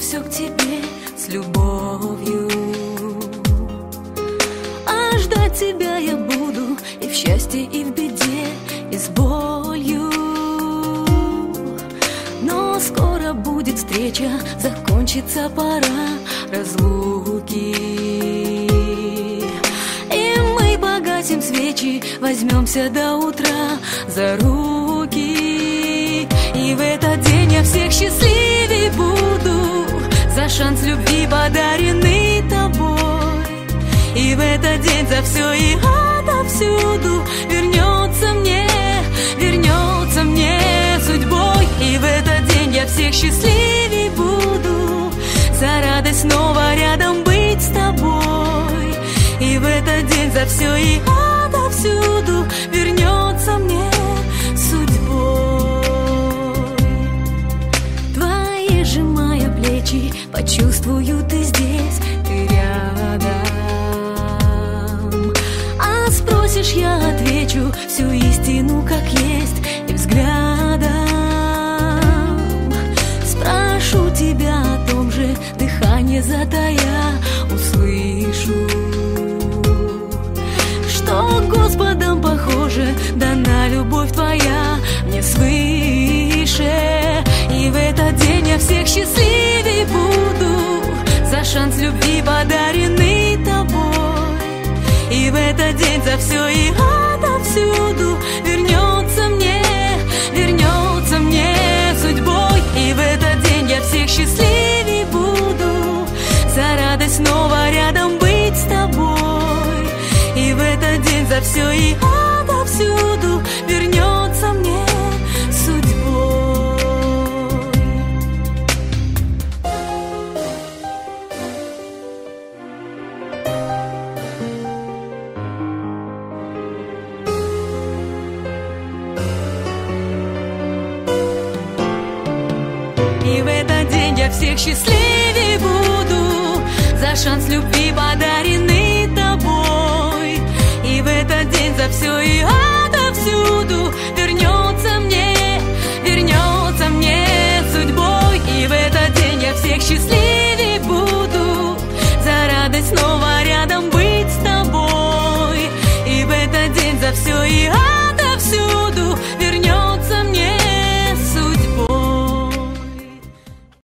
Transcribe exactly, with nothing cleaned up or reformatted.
все к тебе с любовью. А ждать тебя я буду и в счастье, и в беде, и с болью. Но скоро будет встреча, закончится пора разлуки, и мы погасим свечи, возьмемся до утра за руки. И в этот день я всех счастливей буду за шанс любви, подаренный тобой. И в этот день за все и отовсюду вернется мне, вернется мне судьбой. И в этот день я всех счастливей буду за радость снова рядом быть с тобой. И в этот день за все и отовсюду вернется мне судьбой. Твои, сжимая плечи, почувствую, ты здесь, ты рядом. А спросишь, я отвечу всю истину как есть и взглядом. Спрошу тебя о том же, дыхание затая услышу, что Господом похоже дана любовь твоя мне свыше. И в этот день я всех счастливей буду за шанс любви, подаренный тобой. И в этот день за все и отовсюду вернется мне, вернется мне судьбой. И в этот день я всех счастливей буду за радость снова рядом быть с тобой. И в этот день за все и отовсюду вернется мне судьбой. И в этот день я всех счастливей буду за шанс любви, подаренный тобой. И в этот день за все и отовсюду вернется мне, вернется мне судьбой. И в этот день я всех счастливей буду за радость снова рядом быть с тобой. И в этот день за все и отовсюду